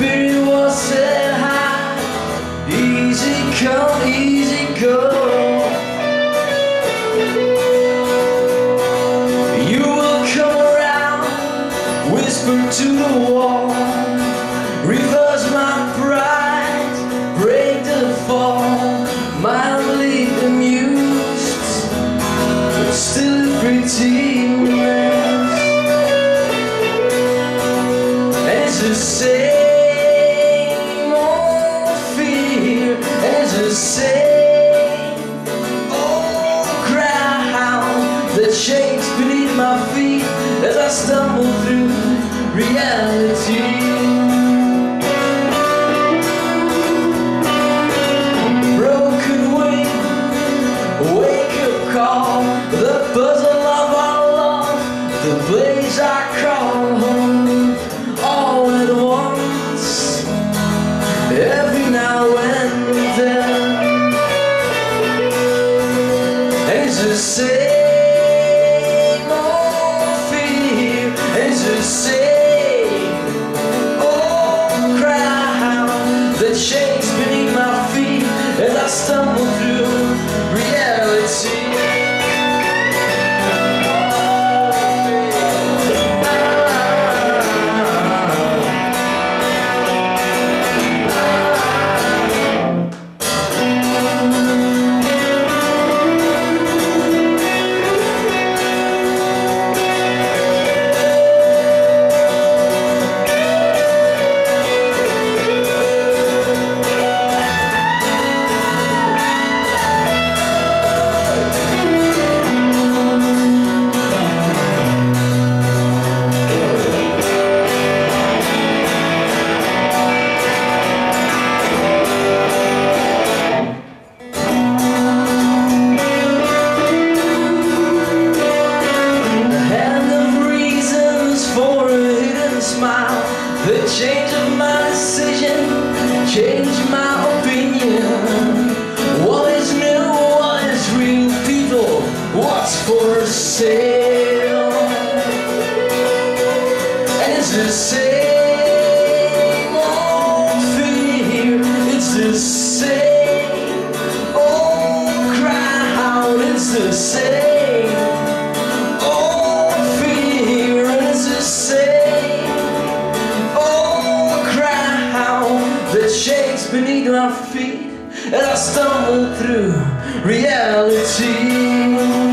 spirit was set high. Easy come, easy go. You will come around, whisper to the wall, reverse my pride, break the fall, mildly amused, but still pretty mess. It's the same old fear, it's the same old ground that shakes beneath my feet as I stumble through reality. Broken wing, wake-up call, the puzzle of our love, the place I call home, all at once, every now and then. It's the same old fear, it's the same old crowd that shakes beneath my feet as I stumble through reality. The change of my decision, change my opinion. What is new, what is real, people, what's for sale? And it's the same old fear, it's the same old crowd, it's the same old fear, and it's the same that shakes beneath my feet as I stumble through reality.